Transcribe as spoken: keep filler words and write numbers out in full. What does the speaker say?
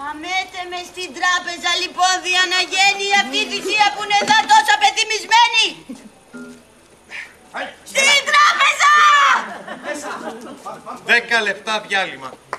Αμέτε με στην τράπεζα λοιπόν για να γίνει αυτή η θυσία που είναι εδώ τόσο απεθυμισμένη. Στην τράπεζα! Δέκα λεπτά διάλειμμα.